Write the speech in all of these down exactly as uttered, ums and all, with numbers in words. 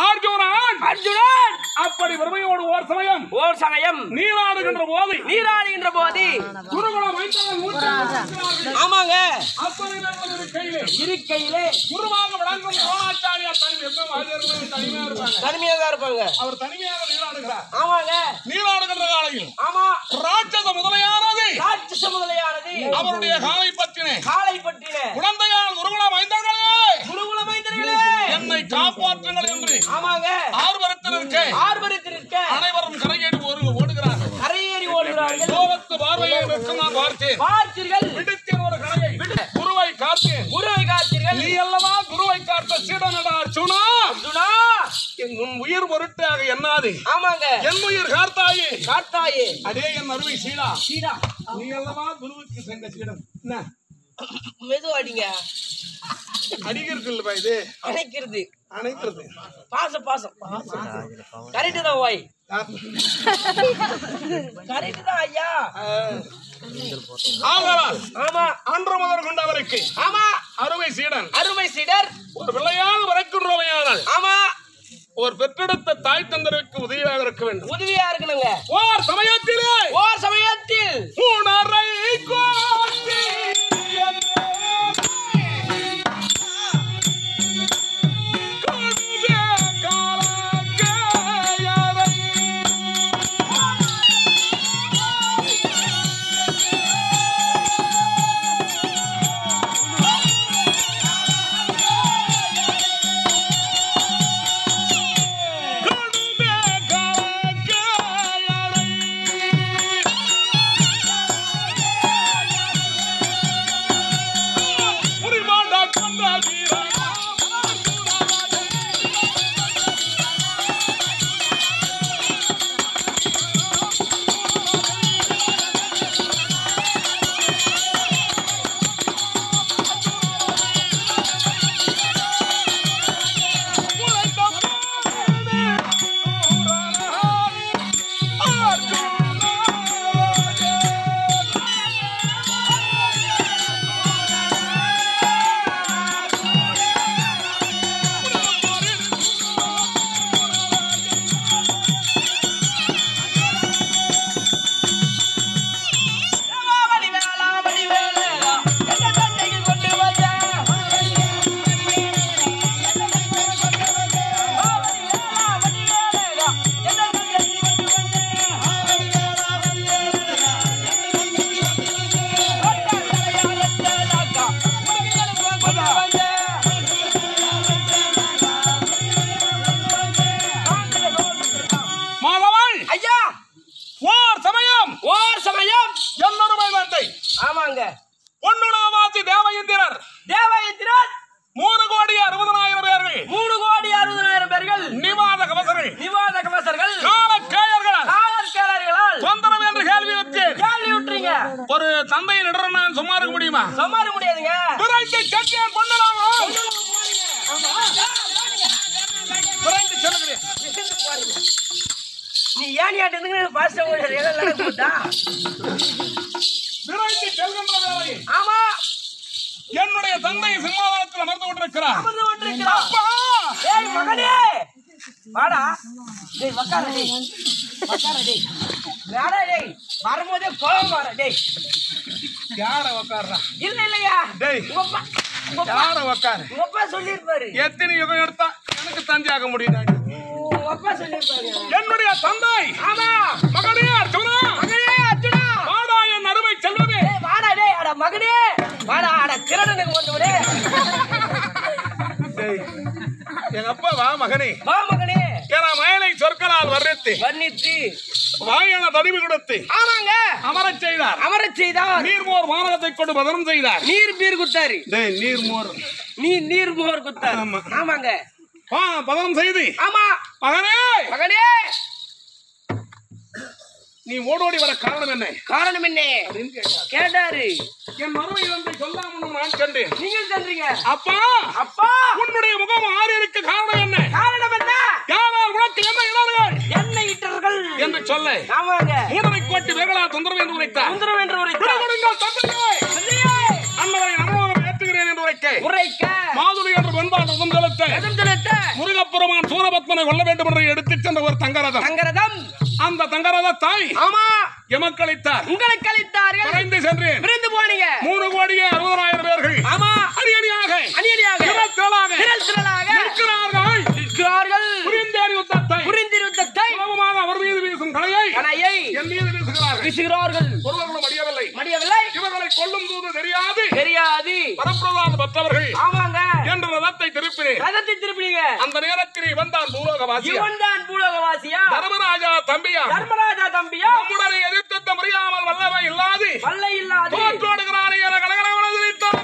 அர்ஜுனன் அர்ஜுனன் அப்படி வறுமையோடு ஓர் சமயம் ஓர் சமயம் நீராடுகின்ற போது நீராடுகின்ற போது குருகுலம் வைத்தவன் ஆமாங்க அப்படி இருக்கையிலே இருக்கையிலே குருவாக விளங்கும் துரோணாச்சாரியார் தனிமையா இருப்பாங்க தனிமையாக தான் இருப்பாங்க. அவர் தனிமையாக நீராடுகிறார். ஆமாங்க நீராடுகின்ற காலையில் ஆமா ராட்சச முதலையானது ராட்சச முதலையானது அவருடைய காலை பற்றினே காலை பற்றின குழந்தையான குருகுலம் வைத்தார்களே குருகுல மைந்தர்களே என்னை காப்பாற்றுங்கள் என்று ஆமாங்க ஆர்வத்தில் இருக்க ஆர்வத்தில் இருக்க அனைவரும் கரையேறி ஓடுகிறார்கள். கரையேறி ஓடுகிறார்கள். கோபத்து பார்வையை நிற்கும் நான் பார்த்தேன். பார்த்தீர்கள் விடுத்தேன் ஒரு கரையை குருவை காத்தேன். குருவை காத்தீர்கள். நீ அல்லவா குருவை காத்த சீடனடா அர்ஜுனா. அர்ஜுனா உன் உயிர் பொருட்டாக என்னாது ஆமாங்க என் உயிர் காத்தாயே காத்தாயே அதே என் அருமை சீடா சீடா நீ அல்லவா குருவுக்கு சென்ற சீடன். என்ன மெது அடிங்க அடிக்கிறது இல்லப்பா இது அணைக்கிறது அணைக்கிறது பாசம் பாசம் கரெக்ட் தான் வாய் கரெக்ட் தான் ஐயா. ஆதலால் ஆமா அன்று முதல் கொண்டு அவருக்கு ஆமா அருமை சீடன் அருமை சீடர் ஒரு பிள்ளையாக வரைக்குறவையானால் ஆமா ஒரு பெற்றெடுத்த தாய் தந்தருக்கு உதவியாக இருக்க வேண்டும். உதவியா இருக்கணுங்க. ஓர் சமயத்திலே ஓர் சமயத்தில் உணரை கோட்டி ஆமாங்க பொன்னுடவாசி தேவயிந்திரர் தேவயிந்திரர் மூணு கோடி அறுபதாயிரம் பேர்கள் மூணு கோடி அறுபதாயிரம் பேர்கள் நிவாத கவசர்கள் நிவாத கவசர்கள் காலக்கேயர்கள் காலக்கேயர்களால் தொந்தரவு என்று கேள்வி வச்சேன். கேள்வி விட்டுறீங்க. ஒரு தந்தையை நின்று நான் சும்மா இருக்க முடியுமா? சும்மா இருக்க முடியாதுங்க. விரைந்து சத்தியம் பண்ணலாம். விரைந்து சொல்லுகிறேன். நீ ஏன் ஏன் பாஸ்டா ஓடுற எல்லாம் போட்டா விரைந்து செல்கின்ற வேலை. ஆமா என்னுடைய தந்தை சிம்மாசனத்தில் அமர்ந்து கொண்டிருக்கிறார். அமர்ந்து கொண்டிருக்கிறார். அப்பா ஏய் மகனே வாடா டேய் வக்கார டேய் வக்கார டேய் வாடா டேய் வரும்போதே கோவம் வர டேய் யார வக்காரா? இல்ல இல்லையா டேய் உப்பா யார வக்கார? உப்பா சொல்லிருப்பாரு. எத்தனை யுகம் எடுத்தா எனக்கு தந்தையாக முடியாது. உப்பா சொல்லிருப்பாரு. என்னுடைய தந்தை ஆமா மகனே அர்ஜுனா மகனே அர்ஜுனா வாடா என் அருமை செல்வமே. டேய் வாடா டேய் அட மகனே வாடா அட கிரணனுக்கு வந்துடே. டேய் எங்க அப்பா வா மகனே வா மகனே. என மயனை சொற்களால் வர்ணித்து வர்ணித்து வாயன தடிவு கொடுத்து ஆமாங்க அமரச் செய்தார். அமரச் செய்தார். நீர்மோர் வானகத்தை கொண்டு பதனம் செய்தார். நீர் பீர் குத்தாரு. டேய் நீர்மோர் நீ நீர் மோர் குத்தாரு. ஆமா. ஆமாங்க ஆ பதனம் செய்து ஆமா மகனே மகனே நீ ஓடோடி வர காரணம் என்ன? காரணம் என்ன கேட்டாரு. என் மறுமை இழந்தை சொல்லாமல் நான் கண்டேன். நீங்க சொல்றீங்க அப்பா அப்பா உன்னுடைய முகம் மாறி இருக்க காரணம் என்ன? காரணம் என்ன? யாரால் உனக்கு என்ன இடார்கள் என்ன இட்டர்கள் என்று சொல்ல ஆமாங்க மூடனை கோட்டி வேகலா தொந்தரவு என்று உரைத்தார். தொந்தரவு என்று உரைத்தார். அன்னவரை நமோகம் ஏற்றுகிறேன் என்று உரைக்க உரைக்க மாதுளை என்று வெண்பாடு செலுத்த எதும் செலுத்த முருகப்பெருமான் சூர சூரபத்மனை கொல்ல வேண்டும் என்று எடுத்துச் சென்ற ஒரு தங்கரதம். தங்கரதம் அந்த தங்கரதத்தை ஆமா எமக்கு அளித்தார். உங்களுக்கு அளித்தார்கள். விரைந்து சென்றேன். விரைந்து போனீங்க. மூணு கோடியே அறுபதாயிரம் பேர்கள் ஆமா அணி அணியாக அணியணியாக திரள் திரளாக திரள் திரளாக நிற்கிறார்கள். நிற்கிறார்கள். புரிந்தேர் யுத்தத்தை புரிந்து யுத்தத்தை சுலபமாக அவர் மீது வீசும் கலையை கணையை என் மீது வீசுகிறார்கள். வீசுகிறார்கள். ஒருவர்களும் மடியவில்லை. மடியவில்லை. இவர்களை கொல்லும் தூது தெரியாது தெரியாது. பரப்பிரதான பெற்றவர்கள் ஆமாங்க என்ற ரதத்தை திருப்பினேன். ரதத்தை திருப்பினீங்க. அந்த நேரத்தில் இவன் தான் பூலோகவாசியா. இவன் தான் பூலோகவாசியா. தர்மராஜா தம்பியா. தர்மராஜா தம்பியா. நம்முடனே எதிர்த்த முடியாமல் வல்லவை இல்லாது வல்ல இல்லாது தோற்றோடுகிறானே என கலகல வளர்ந்து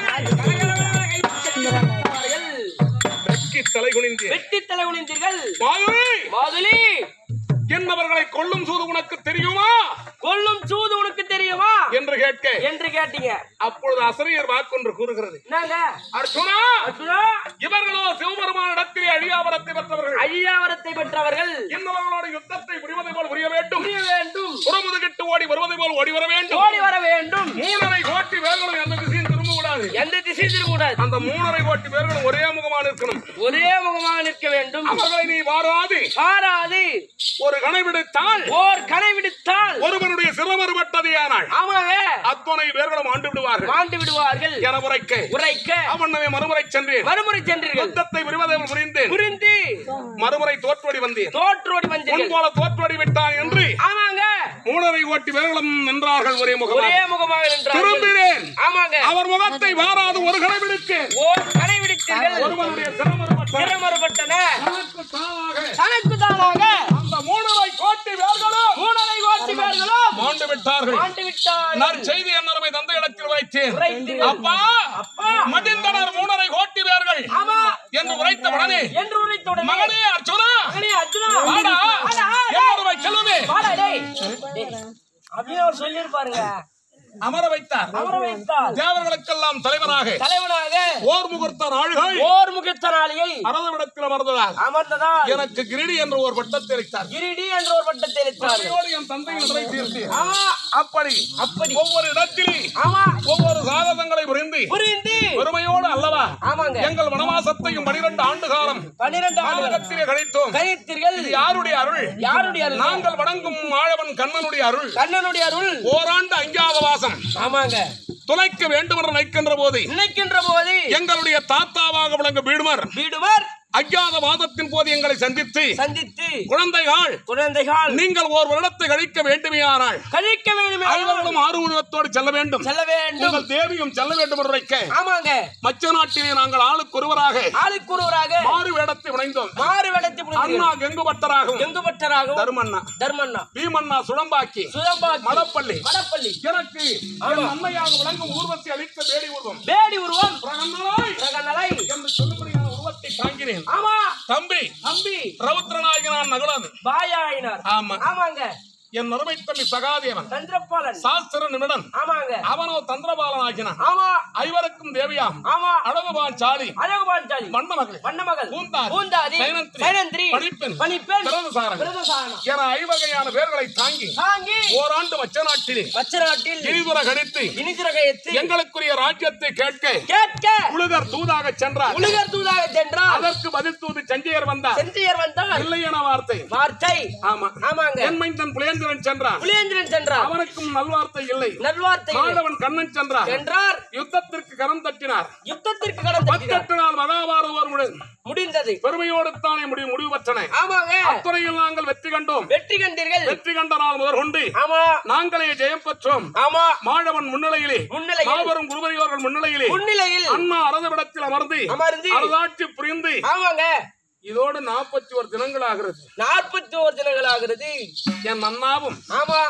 வெட்கி தலை குனிந்து வெட்டி தலை குனிந்தீர்கள். மாதுளி மாதுளி என்னவர்களை கொல்லும் சூது உனக்கு தெரியுமா? கொல்லும் சூது உனக்கு தெரியுமா என்று கேட்க என்று கேட்டீங்க. அப்பொழுது அசரியர் வாக்கொன்று கூறுகிறது. என்னங்க அர்ஜுனா, அர்ஜுனா இவர்களோ சிவபெருமான இடத்திலே அழியாவரத்தை பெற்றவர்கள். அழியாவரத்தை பெற்றவர்கள். இன்னவர்களோட யுத்தத்தை புரிவதை போல் புரிய வேண்டும். புரிய வேண்டும். புறமுதுகிட்டு ஓடி வருவதை போல் ஓடி வர வேண்டும். ஓடி வர வேண்டும். மூணரை கோட்டி பேர்களும் எந்த திசையும் திரும்ப கூடாது. எந்த திசை திரும்பக்கூடாது. அந்த மூணரை கோட்டி பேர்களும் ஒரே முகமாக இருக்கணும். ஒரே முகமாக நிற்க வேண்டும். அவர்களை நீ வாராது ஆராது ஒரு கணை விடுத்தால் ஓர் கணை விடுத்தால் ஒருவனுடைய சிரமறுபட்டது ஆனால் ஆமாங்க அத்தனை பேர்களும் ஆண்டு விடுவார்கள். ஆண்டு விடுவார்கள் என உரைக்க உரைக்க அவனவே மறுமுறை சென்றேன். மறுமுறை சென்றீர்கள். யுத்தத்தை விரிவதை புரிந்தேன். புரிந்து மறுமுறை தோற்றோடி வந்தேன். தோற்றோடி வந்தீர்கள். முன் போல தோற்றோடி விட்டான் என்று ஆமாங்க மூணரை கோட்டி பேர்களும் நின்றார்கள் ஒரே முகமாக. ஒரே முகமாக நின்றார்கள். திரும்பினேன். ஆமாங்க அவர் முகத்தை வாராது ஒரு கணை விடுத்தேன். ஓர் கணை விடுத்தீர்கள். ஒருவனுடைய சிரமறுபட்ட சிரமறுபட்டன தனக்கு தானாக தனக்கு தானாக அந்த மூணரை கோட்டி பேர்களும் மூணரை கோட்டி பேர்களும் மாண்டு விட்டார்கள். ஆண்டு விட்டார்கள். நான் செய்தி என்னருமை தந்தை இடத்தில் வைத்தேன். உரைத்தீர்கள். அப்பா அப்பா மடிந்தனர் மூணரை கோட்டி பேர்கள் ஆமா என்று உரைத்த உடனே என்று உரைத்த உடனே மகனே அர்ஜுனா, மகனே அர்ஜுனா வாடா, வாடா, என்னருமை செல்லுமே வாடா டேய் டேய் அப்படின்னு அவர் சொல்லிருப்பாருங்க. அமர வைத்தார். அமர வைத்தார். தேவர்களுக்கெல்லாம் தலைவனாக தலைவனாக ஓர் முகூர்த்த நாள்கள் ஓர் முகூர்த்த நாளிகை அரதவிடத்தில் அமர்ந்ததால் அமர்ந்ததால் எனக்கு கிரீடி என்ற ஒரு பட்டத்தை அளித்தார். கிரீடி என்ற ஒரு பட்டத்தை அளித்தார். என் தந்தையின் நிறை தீர்த்து ஆமா அப்படி அப்படி ஒவ்வொரு இடத்திலே ஆமா ஒவ்வொரு சாதகங்களை புரிந்து புரிந்து பெருமையோடு அல்லவா ஆமாங்க எங்கள் வனவாசத்தையும் பனிரெண்டு ஆண்டு காலம் பன்னிரண்டு ஆண்டுகள் காலகத்திலே கழித்தோம். கழித்தீர்கள். இது யாருடைய அருள்? யாருடைய அருள்? நாங்கள் வணங்கும் ஆழவன் கண்ணனுடைய அருள். கண்ணனுடைய அருள். ஓராண்டு அஞ்ஞாத வாசம் ஆமாங்க துளைக்க வேண்டும் என்று நினைக்கின்ற போது நினைக்கின்ற போது எங்களுடைய தாத்தாவாக விளங்கும் வீடுமர் வீடுவர் அஞ்ஞாத வாதத்தின் போது எங்களை சந்தித்து சந்தித்து குழந்தைகள் குழந்தைகள் நீங்கள் ஒரு வருடத்தை கழிக்க வேண்டுமையானால் கழிக்க வேண்டும். ஐவர்களும் ஆறு உருவத்தோடு செல்ல வேண்டும். செல்ல வேண்டும். உங்கள் தேவியும் செல்ல வேண்டும் என்று வைக்க ஆமாங்க மச்ச நாட்டிலே நாங்கள் ஆளுக்கு ஒருவராக ஆளுக்கு ஒருவராக மாறு வேடத்தை விளைந்தோம். மாறு வேடத்தை அண்ணா கெங்கு பட்டராகவும் கெங்கு பட்டராகவும் தர்மண்ணா தர்மண்ணா பீமண்ணா சுடம்பாக்கி சுடம்பாக்கி மடப்பள்ளி மடப்பள்ளி எனக்கு என் அம்மையாக விளங்கும் ஊர்வத்தை அளித்த பேடி உருவம் பேடி உருவம் பிரகன்னலாய் பிரகன்னலை என்று சொல்லும்படியான உருவத்தை தாங்கினேன். ஆமா தம்பி தம்பி ரவுத்ரநாயகனான் நகுலன் பாயாயினார். ஆமா ஆமாங்க என் அருமை தம்பி சகாதேவன் சந்திரபாலன் சாஸ்திர நிமிடன் ஆமாங்க அவனோ தந்திரபாலன் ஆகினான். ஆமா ஐவருக்கும் தேவியாம் ஆமா அழகுபான் சாலி அழகுபான் சாலி வண்ணமகள் வண்ணமகள் பூந்தாதி பூந்தாதி சைனந்திரி சைனந்திரி பணிப்பெண் பணிப்பெண் பிரதசாரன் பிரதசாரன் என ஐவகையான பேர்களை தாங்கி தாங்கி ஓராண்டு மச்ச நாட்டிலே மச்ச நாட்டில் இனிதுர கணித்து இனிதிரகையத்து எங்களுக்குரிய ராஜ்யத்தை கேட்க கேட்க உலகர் தூதாக சென்றார். உலகர் தூதாக சென்றார். அதற்கு பதில் தூது சஞ்சயர் வந்தார். சென்றியர் வந்தார். இல்லை என வார்த்தை வார்த்தை ஆமா ஆமாங்க என் மைந்தன் புலேந்திரன் சென்றான். புலேந்திரன் சென்றார். அவனுக்கும் நல்வார்த்தை இல்லை. நல்வார்த்தை மாதவன் கண்ணன் சென்றார். சென்றார். யுத்தத்திற்கு கரம் தட்டினார். யுத்தத்திற்கு கரம் தட்டினார். பத்தெட்டு நாள் மகாபாரதம் முடிந்தது. பெருமையோடு தானே முடிவு முடிவு பெற்றன. ஆமாங்க அத்துறையில் நாங்கள் வெற்றி கண்டோம். வெற்றி கண்டீர்கள். வெற்றி கண்ட நாள் முதல் கொண்டு ஆமா நாங்களே ஜெயம் பெற்றோம். ஆமா மாழவன் முன்னிலையிலே முன்னிலையில் மாபெரும் குருபரியோர்கள் முன்னிலையிலே முன்னிலையில் அண்ணா அரசவிடத்தில் அமர்ந்து அமர்ந்து அரசாட்சி புரிந்து ஆமாங்க இதோடு நாற்பத்தி ஒரு தினங்கள் ஆகிறது. நாற்பத்தி ஒரு தினங்கள் ஆகிறது. என் அண்ணாவும் ஆமா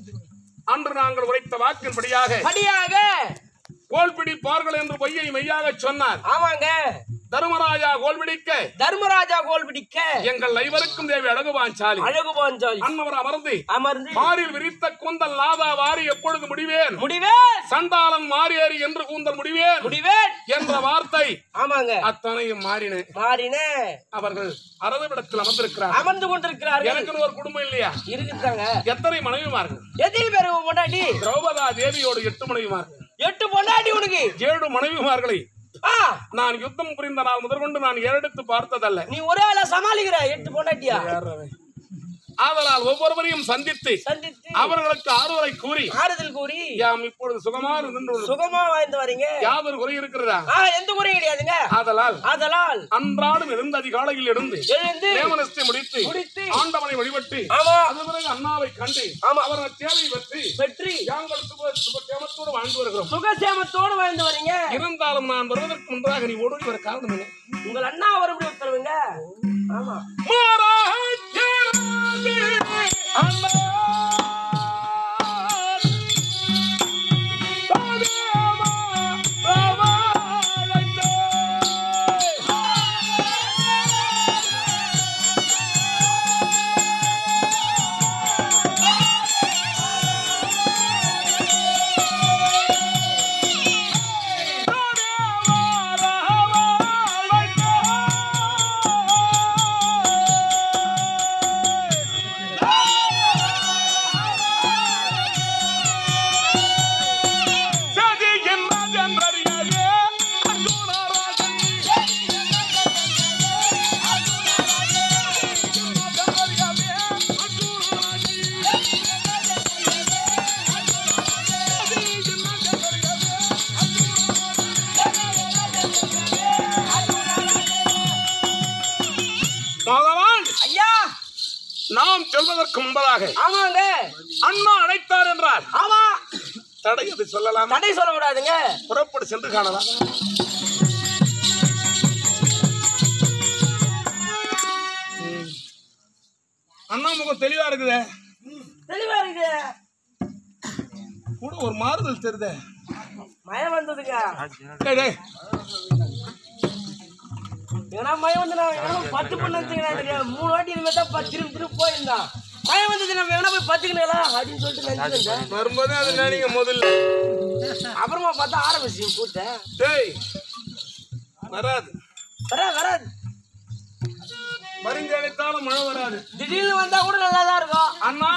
அன்று நாங்கள் உரைத்த வாக்கின்படியாக படியாக கோல்பிடி பார்கள் என்று பொய்யை மெய்யாக சொன்னார். ஆமாங்க தர்மராஜா கோல்பிடிக்க தர்மராஜா கோல் பிடிக்க எங்கள் ஐவருக்கும் தேவி அழகுபாஞ்சாலி அழகுபாஞ்சாலி அன்னவர் அமர்ந்து அமர்ந்து மாறில் விரித்த கூந்தல் நாதா வாரி எப்பொழுது முடிவேன் முடிவேன் சண்டாளன் மாறியேறி என்று கூந்தல் முடிவேன் முடிவேன் என்ற வார்த்தை ஆமாங்க அத்தனையும் மாறின. மாறின அவர்கள் அரசவிடத்தில் அமர்ந்திருக்கிறார். அமர்ந்து கொண்டிருக்கிறார்கள். எனக்கு ஒரு குடும்பம் இல்லையா? இருக்குதாங்க. எத்தனை மனைவிமார்கள்? எதில் பேரு பொண்டாட்டி? திரௌபதா தேவியோடு எட்டு மனைவிமார்கள். எட்டு பொண்டாட்டி உனக்கு? ஏழு மனைவிமார்களை நான் யுத்தம் புரிந்த நாள் முதற்கொண்டு நான் ஏறெடுத்து பார்த்ததல்ல. நீ ஒரே ஆளா சமாளிக்கிற எட்டு பொண்டாட்டியா? ஆதலால் ஒவ்வொருவரையும் சந்தித்து சந்தித்து அவர்களுக்கு ஆறுதலை கூறி ஆறுதல் கூறி யாம் இப்பொழுது சுகமா இருந்து சுகமா வாழ்ந்து வரீங்க. யாதொரு குறை இருக்கிறதா? எந்த குறையும் கிடையாதுங்க. ஆதலால் ஆதலால் அன்றாடம் எழுந்து அதிகாலையில் எழுந்து எழுந்து தேவனஸ்தை முடித்து முடித்து ஆண்டவனை வழிபட்டு ஆமா அது பிறகு அண்ணாவை கண்டு ஆமா அவர்கள் தேவை வெற்றி வெற்றி யாங்கள் சுக சுகசேமத்தோடு வாழ்ந்து வருகிறோம். சுகசேமத்தோடு வாழ்ந்து வரீங்க. இருந்தாலும் நான் வருவதற்கு முன்பாக நீ ஓடி வர காரணம் என்ன? உங்கள் அண்ணா வரும்படி உத்தரவுங்க. ஆமா நாம் செல்வதற்கு முன்பதாக ஆமாங்க அண்ணா அழைத்தார் என்றார். ஆமா தடை அது சொல்லலாம். தடை சொல்ல கூடாதுங்க. புறப்பட்டு சென்று காணலாம். அண்ணா முகம் தெளிவா இருக்குது. தெளிவா இருக்கு. கூட ஒரு மாறுதல் தெரியுது. மயம் வந்ததுங்க. டேய் டேய் ஏன்னா மயம் வந்து நான் பத்து பண்ண தெரியாது. மூணு வாட்டி இனிமே தான் திரும்பி திரும்பி போயிருந்தான். மயம் வந்தது நம்ம எவனா போய் பத்துக்கணும் அப்படின்னு சொல்லிட்டு நினைச்சிருந்தேன். வரும்போதே அது நினைங்க முதல்ல. அப்புறமா பார்த்தா ஆரம்பிச்சு கூட்ட. டேய் வராது வராது வராது. மருந்து அழைத்தாலும் மழை வராது. திடீர்னு வந்தா கூட நல்லா தான் இருக்கும். அண்ணா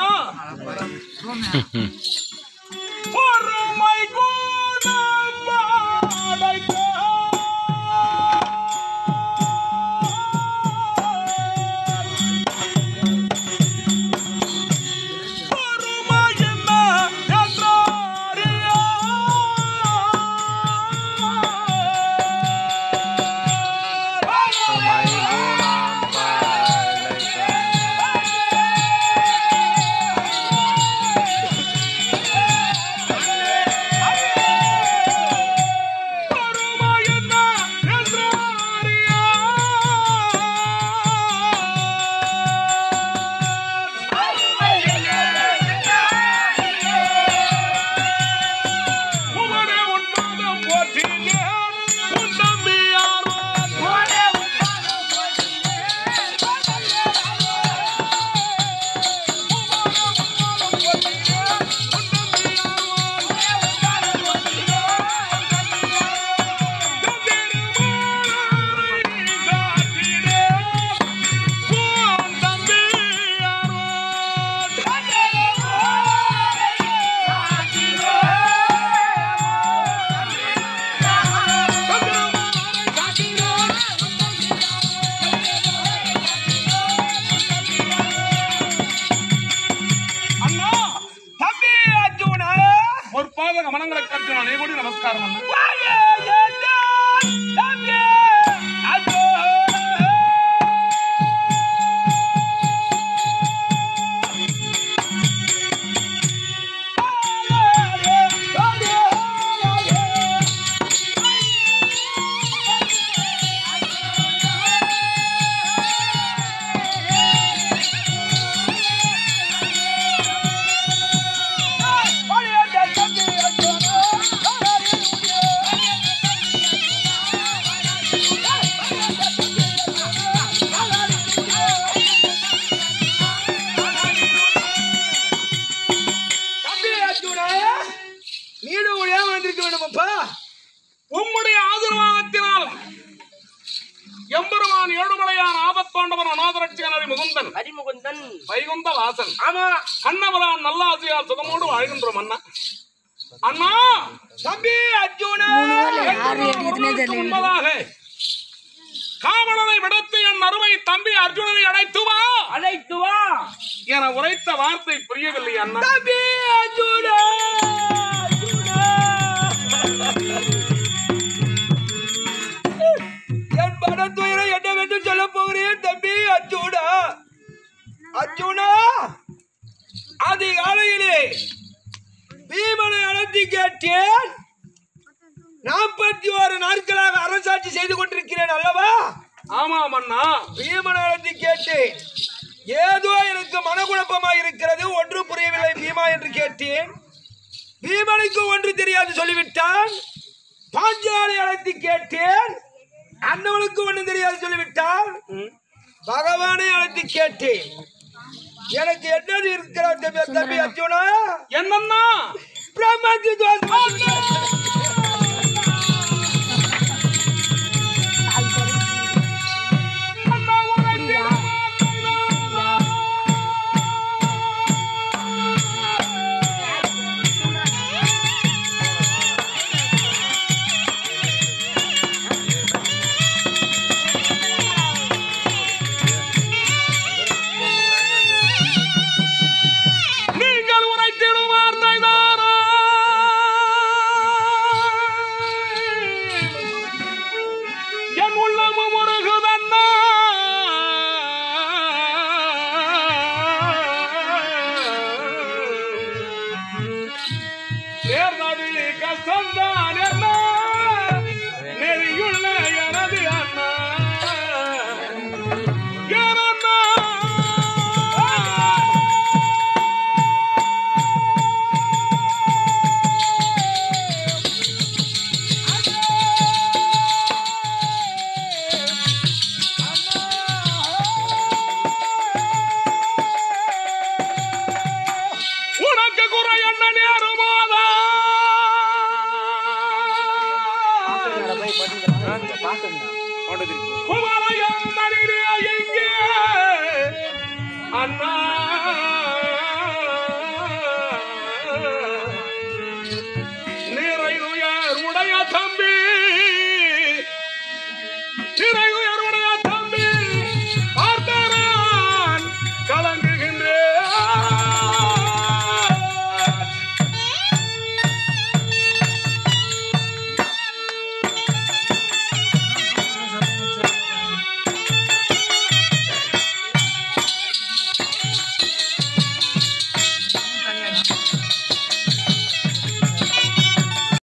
ஒரு மை கூட பாடைக்க நமஸ்காரம். உம்முடைய ஆசீர்வாதத்தினால் எம்பெருமான் ஏழுமலையான் ஆபத்தாண்டவன் அநாதரட்சிகன் அறிமுகுந்தன் அறிமுகுந்தன் வைகுந்த வாசன் ஆமா அன்னவரான் நல்ல ஆசையால் சுதமோடு வாழ்கின்றோம். அண்ணா அண்ணா தம்பி அர்ஜுனா உண்மையாக காவலனை விடுத்து என் அருமை தம்பி அர்ஜுனனை அழைத்து வா அழைத்து வா என உரைத்த வார்த்தை புரியவில்லை அண்ணா. தம்பி அர்ஜுனா என் மனத்துயரை என்னவென்று சொல்ல போகிறேன் தம்பி அர்ஜுனா. அர்ஜுனா அதிகாலையிலே பீமனை அழைத்து கேட்டேன். நாற்பத்தி ஒரு நாட்களாக அரசாட்சி செய்து கொண்டிருக்கிறேன் அல்லவா? ஆமாம் அண்ணா. பீமனை அழைத்து கேட்டேன். ஏதோ எனக்கு மனக்குழப்பமாக இருக்கிறது, ஒன்று புரியவில்லை பீமா என்று கேட்டேன். பீமனுக்கு ஒன்று தெரியாது சொல்லிவிட்டான். பாஞ்சாலி அழைத்து கேட்டேன். அண்ணவனுக்கு ஒன்று தெரியாது சொல்லிவிட்டான். பகவானை அழைத்து கேட்டேன். எனக்கு என்னது இருக்கிறார் தம்பி அர்ஜுனா? என்னன்னா பிரம்மக்கு தோஷம்